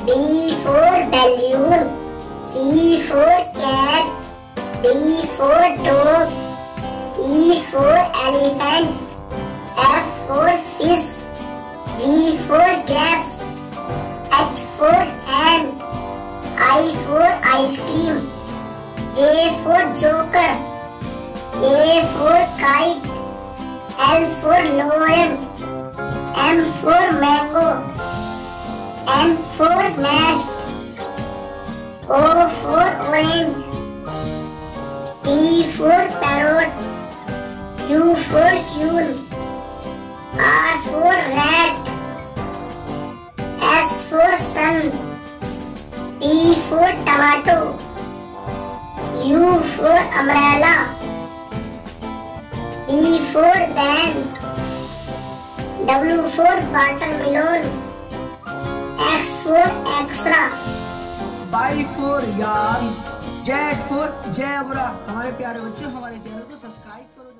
B for balloon, C for cat, D for dog, E for elephant, F for fish, G for grapes, H for hen, I for ice cream, J for joker, A for kite, L for lion, M for mango, N for nest, O for orange, P for parrot, U for queen, R for rat, S for sun, T for tomato, U for umbrella, B for band, W for watermelon, X for extra, Y for yarn, Z for zebra। हमारे प्यारे बच्चों, हमारे channel को subscribe करो।